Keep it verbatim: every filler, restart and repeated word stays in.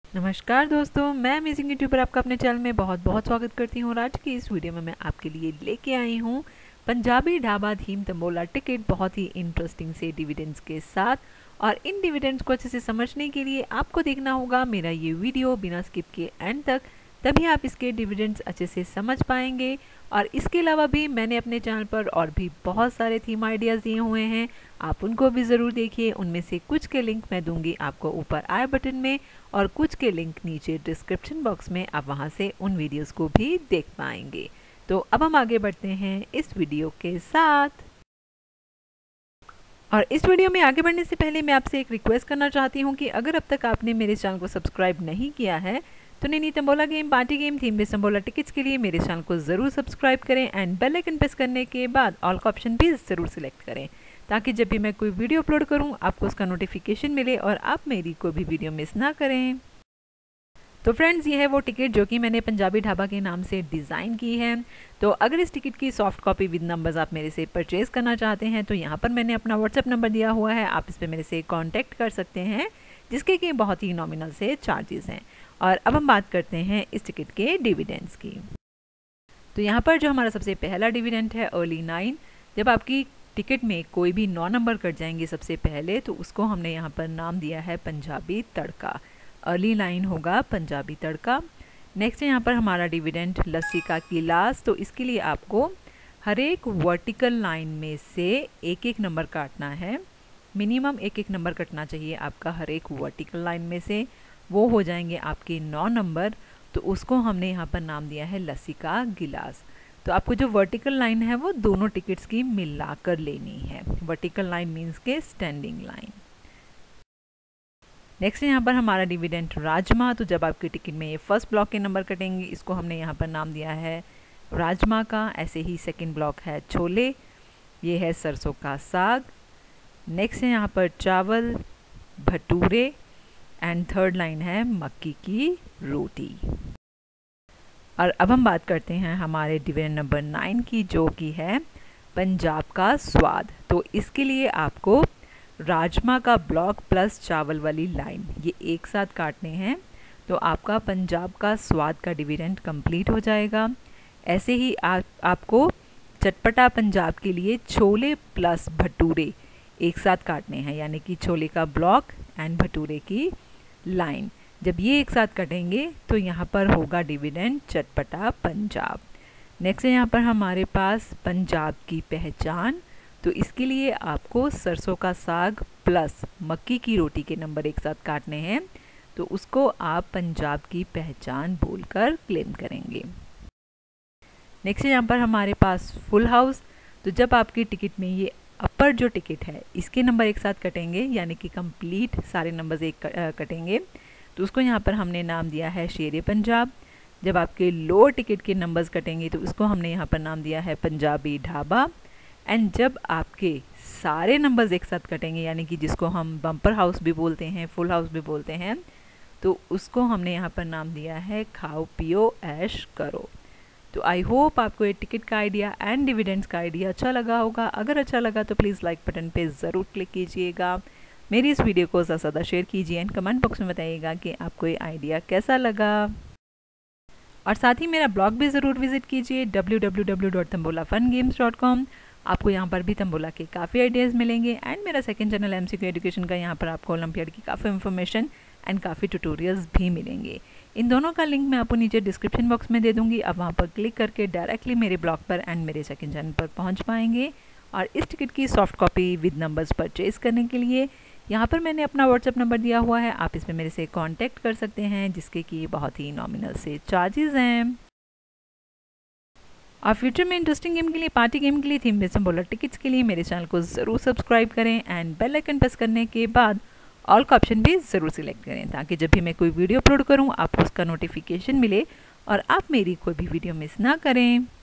नमस्कार दोस्तों, मैं अमेजिंग यूट्यूबर आपका अपने चैनल में बहुत बहुत स्वागत करती हूँ। और आज की इस वीडियो में मैं आपके लिए लेके आई हूँ पंजाबी ढाबा थीम तंबोला टिकट बहुत ही इंटरेस्टिंग से डिविडेंड्स के साथ। और इन डिविडेंड्स को अच्छे से समझने के लिए आपको देखना होगा मेरा ये वीडियो बिना स्किप किए एंड तक, तभी आप इसके डिविडेंड्स अच्छे से समझ पाएंगे। और इसके अलावा भी मैंने अपने चैनल पर और भी बहुत सारे थीम आइडियाज़ दिए हुए हैं, आप उनको भी ज़रूर देखिए। उनमें से कुछ के लिंक मैं दूंगी आपको ऊपर आई बटन में और कुछ के लिंक नीचे डिस्क्रिप्शन बॉक्स में, आप वहां से उन वीडियोस को भी देख पाएंगे। तो अब हम आगे बढ़ते हैं इस वीडियो के साथ। और इस वीडियो में आगे बढ़ने से पहले मैं आपसे एक रिक्वेस्ट करना चाहती हूँ कि अगर अब तक आपने मेरे चैनल को सब्सक्राइब नहीं किया है तो नैनी tambola game, party game, theme based tambola tickets के लिए मेरे चैनल को ज़रूर सब्सक्राइब करें एंड बेल आइकन प्रेस करने के बाद ऑल का ऑप्शन भी ज़रूर सिलेक्ट करें, ताकि जब भी मैं कोई वीडियो अपलोड करूं आपको उसका नोटिफिकेशन मिले और आप मेरी कोई भी वीडियो मिस ना करें। तो फ्रेंड्स, ये है वो टिकट जो कि मैंने पंजाबी ढाबा के नाम से डिज़ाइन की है। तो अगर इस टिकट की सॉफ्ट कॉपी विद नंबर्स आप मेरे से परचेज़ करना चाहते हैं तो यहाँ पर मैंने अपना व्हाट्सएप नंबर दिया हुआ है, आप इस पर मेरे से कॉन्टैक्ट कर सकते हैं, जिसके कि बहुत ही नॉमिनल से चार्जेस हैं। और अब हम बात करते हैं इस टिकट के डिविडेंड्स की। तो यहाँ पर जो हमारा सबसे पहला डिविडेंड है अर्ली नाइन, जब आपकी टिकट में कोई भी नौ नंबर कट जाएंगे सबसे पहले तो उसको हमने यहाँ पर नाम दिया है पंजाबी तड़का। अर्ली नाइन होगा पंजाबी तड़का। नेक्स्ट है यहाँ पर हमारा डिविडेंड लस्सी का गिलास। तो इसके लिए आपको हर एक वर्टिकल लाइन में से एक एक नंबर काटना है, मिनिमम एक एक नंबर कटना चाहिए आपका हर एक वर्टिकल लाइन में से, वो हो जाएंगे आपके नौ नंबर। तो उसको हमने यहाँ पर नाम दिया है लस्सी का गिलास। तो आपको जो वर्टिकल लाइन है वो दोनों टिकट्स की मिलाकर लेनी है। वर्टिकल लाइन मींस के स्टैंडिंग लाइन। नेक्स्ट यहाँ पर हमारा डिविडेंड राजमा। तो जब आपकी टिकट में ये फर्स्ट ब्लॉक के नंबर कटेंगे, इसको हमने यहाँ पर नाम दिया है राजमा का। ऐसे ही सेकंड ब्लॉक है छोले, ये है सरसों का साग। नेक्स्ट है यहाँ पर चावल, भटूरे एंड थर्ड लाइन है मक्की की रोटी। और अब हम बात करते हैं हमारे डिविडेंड नंबर नाइन की, जो कि है पंजाब का स्वाद। तो इसके लिए आपको राजमा का ब्लॉक प्लस चावल वाली लाइन ये एक साथ काटने हैं, तो आपका पंजाब का स्वाद का डिविडेंड कंप्लीट हो जाएगा। ऐसे ही आप आपको चटपटा पंजाब के लिए छोले प्लस भटूरे एक साथ काटने हैं, यानी कि छोले का ब्लॉक एंड भटूरे की लाइन। जब ये एक साथ कटेंगे तो यहाँ पर होगा डिविडेंड चटपटा पंजाब। नेक्स्ट है यहाँ पर हमारे पास पंजाब की पहचान। तो इसके लिए आपको सरसों का साग प्लस मक्की की रोटी के नंबर एक साथ काटने हैं, तो उसको आप पंजाब की पहचान बोलकर क्लेम करेंगे। नेक्स्ट है यहाँ पर हमारे पास फुल हाउस। तो जब आपकी टिकट में ये अपर जो टिकट है इसके नंबर एक साथ कटेंगे, यानी कि कंप्लीट सारे नंबर्स एक कटेंगे, तो उसको यहाँ पर हमने नाम दिया है शेरे पंजाब। जब आपके लोअर टिकट के नंबर्स कटेंगे तो उसको हमने यहाँ पर नाम दिया है पंजाबी ढाबा। एंड जब आपके सारे नंबर्स एक साथ कटेंगे, यानी कि जिसको हम बम्पर हाउस भी बोलते हैं, फुल हाउस भी बोलते हैं, तो उसको हमने यहाँ पर नाम दिया है खाओ पियो ऐश करो। तो आई होप आपको ये टिकट का आइडिया एंड डिविडेंड्स का आइडिया अच्छा लगा होगा। अगर अच्छा लगा तो प्लीज़ लाइक बटन पे ज़रूर क्लिक कीजिएगा, मेरी इस वीडियो को ज़्यादा से ज़्यादा शेयर कीजिए एंड कमेंट बॉक्स में बताइएगा कि आपको ये आइडिया कैसा लगा। और साथ ही मेरा ब्लॉग भी ज़रूर विजिट कीजिए W W W dot tambola fun games dot com. आपको यहाँ पर भी तंबोला के काफ़ी आइडियाज़ मिलेंगे। एंड मेरा सेकंड चैनल एमसीक्यू एजुकेशन का, यहाँ पर आपको ओलंपियाड की काफ़ी इन्फॉर्मेशन एंड काफ़ी ट्यूटोरियल्स भी मिलेंगे। इन दोनों का लिंक मैं आपको नीचे डिस्क्रिप्शन बॉक्स में दे दूँगी। आप वहाँ पर क्लिक करके डायरेक्टली मेरे ब्लॉग पर एंड मेरे सेकंड चैनल पर पहुँच पाएंगे। और इस टिकट की soft copy with numbers purchase करने के लिए यहाँ पर मैंने अपना व्हाट्सएप नंबर दिया हुआ है, आप इसमें मेरे से कॉन्टैक्ट कर सकते हैं, जिसके कि बहुत ही नॉमिनल से चार्जेस हैं। और फ्यूचर में इंटरेस्टिंग गेम के लिए, पार्टी गेम के लिए, थीम बेस्ड तंबोला टिकट्स के लिए मेरे चैनल को ज़रूर सब्सक्राइब करें एंड बेल आइकन प्रेस करने के बाद ऑल का ऑप्शन भी ज़रूर सिलेक्ट करें, ताकि जब भी मैं कोई वीडियो अपलोड करूं आपको उसका नोटिफिकेशन मिले और आप मेरी कोई भी वीडियो मिस ना करें।